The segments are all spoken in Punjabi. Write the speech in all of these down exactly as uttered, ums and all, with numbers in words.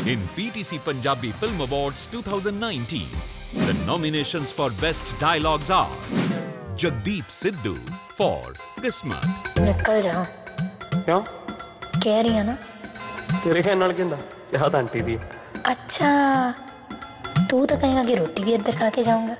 In P T C Punjabi Film Awards twenty nineteen, the nominations for Best Dialogues are Jagdeep Sidhu for Qismat. निकल जा क्यों कह रही है ना तेरे कहने नाल किंदा चाह तां आंटी दी अच्छा तू तो कहेगा कि रोटी भी इधर खा के जाऊंगा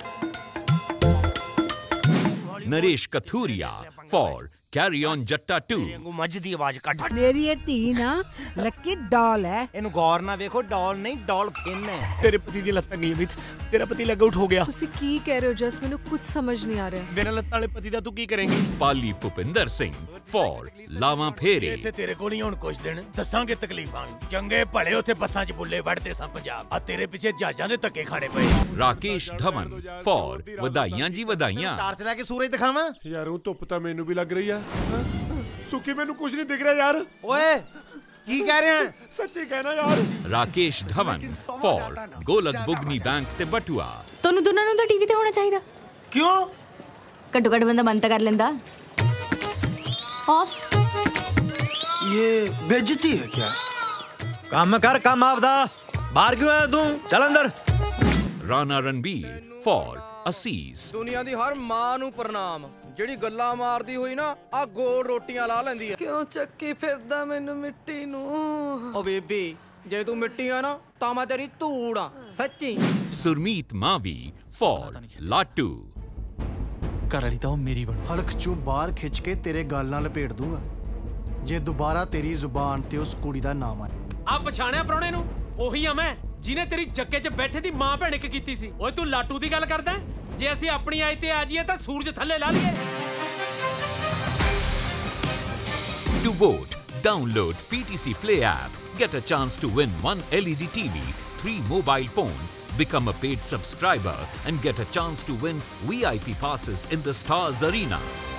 Naresh Kathuria for Carry On Jatta two. मज दी आवाज कट मेरी ये धी ना लक्की डॉल है ਇਹਨੂੰ ਗੌਰ ਨਾਲ ਵੇਖੋ ਡॉल ਨਹੀਂ ਡॉल्फिन ਹੈ ਤੇਰੇ ਪਤੀ ਦੀ ਲੱਤਾਂ ਨਿਯਮਿਤ ਤੇਰਾ ਪਤੀ ਲੱਗਾ ਉਠ ਹੋ ਗਿਆ ਤੁਸੀਂ ਕੀ ਕਹਿ ਰਹੇ ਹੋ ਜਸ ਮੈਨੂੰ ਕੁਝ ਸਮਝ ਨਹੀਂ ਆ ਰਿਹਾ ਬਿਨਾਂ ਲੱਤਾਂ ਵਾਲੇ ਪਤੀ ਦਾ ਤੂੰ ਕੀ ਕਰੇਂਗੀ Pali Pupinder Singh for Lava Phere. ਇੱਥੇ ਤੇਰੇ ਕੋਲ ਹੀ ਹੁਣ ਕੁਝ ਦਿਨ ਦੱਸਾਂਗੇ ਤਕਲੀਫਾਂ ਚੰਗੇ ਭਲੇ ਉੱਥੇ ਬੱਸਾਂ 'ਚ ਬੁੱਲੇ ਵੜਦੇ ਸਾਂ ਪੰਜਾਬ ਆ ਤੇਰੇ ਪਿੱਛੇ ਜਹਾਜ਼ਾਂ ਦੇ ਧੱਕੇ ਖਾਣੇ ਪਏ Rakesh Dhawan for Vadaiyan Ji Vadaiyan. Torch ਲੈ ਕੇ ਸੂਰਜ ਦਿਖਾਵਾਂ ਯਾਰ ਉਹ ਧੁੱਪ ਤਾਂ ਮੈਨੂੰ ਵੀ ਲੱਗ ਰਹੀ ਆ ਸੁੱਕੀ ਮੈਨੂੰ ਕੁਝ ਨਹੀਂ ਦਿਖ ਰਿਹਾ ਯਾਰ ਓਏ ਕੀ ਕਹਿ ਰਿਹਾ ਸੱਚੀ ਕਹਿਣਾ ਯਾਰ Rakesh Dhawan for Golak Bugni Bank ਤੇ ਬਟੂਆ. ਤੁਹਾਨੂੰ ਦੋਨਾਂ ਨੂੰ ਤਾਂ ਟੀਵੀ ਤੇ ਹੋਣਾ ਚਾਹੀਦਾ ਕਿਉਂ ਘੱਟੋ ਘੱਟ ਬੰਦਾ ਮਨ ਤਾਂ ਕਰ ਲੈਂਦਾ ਆਫ ये बेइज्जती है क्या काम कर काम आपदा बाहर क्यों आया तू चल अंदर Rana Ranbir for Aziz. ਦੁਨੀਆ ਦੀ ਹਰ ਮਾਂ ਨੂੰ ਪ੍ਰਣਾਮ ਜਿਹੜੀ ਗੱਲਾਂ ਮਾਰਦੀ ਹੋਈ ਨਾ ਆ ਗੋਲ ਰੋਟੀਆਂ ਲਾ ਲੈਂਦੀ ਹੈ ਕਿਉਂ ਚੱਕੀ ਫਿਰਦਾ ਮੈਨੂੰ ਮਿੱਟੀ ਨੂੰ ਓ ਬੇਬੀ ਜੇ ਤੂੰ ਮਿੱਟੀ ਆ ਨਾ ਤਾਂ ਮੈਂ ਤੇਰੀ ਧੂੜ ਆ ਸੱਚੀ Surmeet Mavi for Latu. ਘਰ ਵਾਲੀ ਤਾਂ ਮੇਰੀ ਬਣ ਹਲਕ ਚੋਂ ਬਾਹਰ ਖਿੱਚ ਕੇ ਤੇਰੇ ਗੱਲ ਨਾਲ ਲਪੇਟ ਦੂੰਗਾ ਜੇ ਦੁਬਾਰਾ ਤੇਰੀ ਜ਼ੁਬਾਨ ਤੇ ਉਸ ਕੁੜੀ ਦਾ ਨਾਮ ਆਏ ਆ ਪਛਾਣਿਆ ਪ੍ਰਾਹੁਣੇ ਨੂੰ ਉਹੀ ਆ ਮੈਂ ਜਿਹਨੇ ਤੇਰੀ ਜੱਗੇ 'ਚ ਬੈਠੇ ਦੀ ਮਾਂ ਭੈਣ ਇੱਕ ਕੀਤੀ ਸੀ ਓਏ ਤੂੰ ਲਾਟੂ ਦੀ ਗੱਲ ਕਰਦਾ ਜੇ ਅਸੀਂ ਆਪਣੀ ਆਈ ਤੇ ਆ ਜਾਈਏ ਤਾਂ ਸੂਰਜ ਥੱਲੇ ਲਾ ਲਈਏ To vote, download P T C Play app. Get a chance to win one L E D T V, three mobile phones, become a paid subscriber and get a chance to win V I P passes in the Stars Arena.